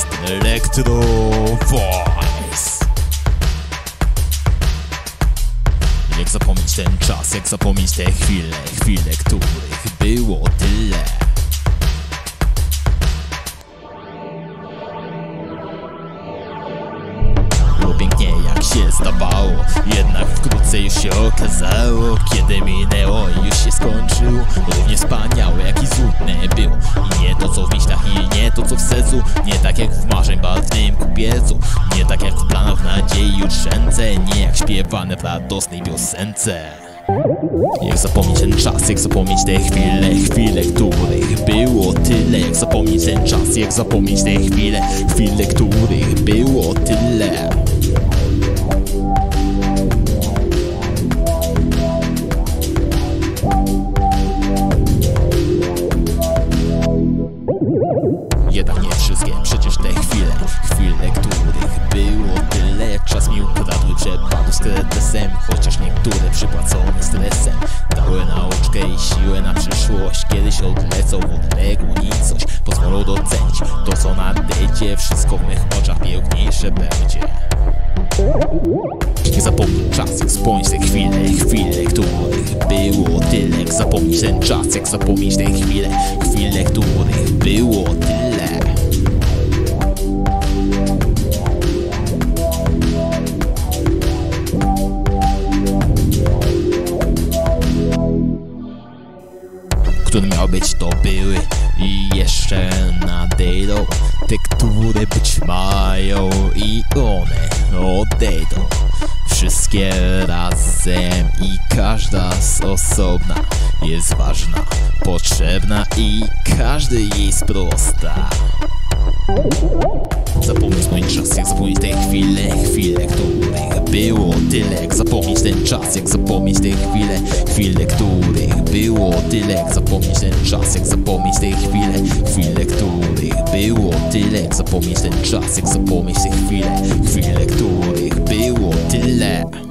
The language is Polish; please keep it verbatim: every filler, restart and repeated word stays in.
podcast Electro Voice. Jak zapomnieć ten czas, jak zapomnieć te chwile, chwile, których było tyle. Było pięknie jak się zdawało, jednak wkrótce już się okazało, kiedy minęło i już się skończyło. Równie wspaniałe jak i złudne było. I nie to co w myślach i nie to co w sercu. Nie tak jak w marzeń barwnym kupiecu. Nie tak jak w planach, w nadziei jutrzęce. Nie jak śpiewane w radosnej piosence. Jak zapomnieć ten czas, jak zapomnieć te chwile, chwile, których było tyle. Jak zapomnieć ten czas, jak zapomnieć te chwile, chwile, których było tyle. Jednak nie wszystkie, przecież te chwile, chwile, których było tyle. Czas mi ukradły, przepadł z kretesem, chociaż niektóre przypłacone stresem. Dały nauczkę i siłę na przyszłość. Kiedyś odlecą w odległą nicość. Pozwolą docenić to co nadejdzie. Wszystko w mych oczach piękniejsze będzie. Jak zapomnieć czas, jak wspomnieć te chwile, chwile, których było tyle. Jak zapomnieć ten czas, jak zapomnieć te chwile, chwile, których było tyle. Które miały być, to były i jeszcze nadejdą. Te, które być mają i one odejdą. Wszystkie razem i każda z osobna jest ważna, potrzebna i każdy jej sprosta. Zapomnieć mój czas, jak zapomnieć te chwile, chwile, których było tyle. Jak zapomnieć ten czas, jak zapomnieć te chwile, chwile, których było tyle. Jak zapomnieć ten czas, jak zapomnieć te chwile, chwile, których było tyle. Jak zapomnieć ten czas, jak zapomnieć te chwile, chwile, których było tyle.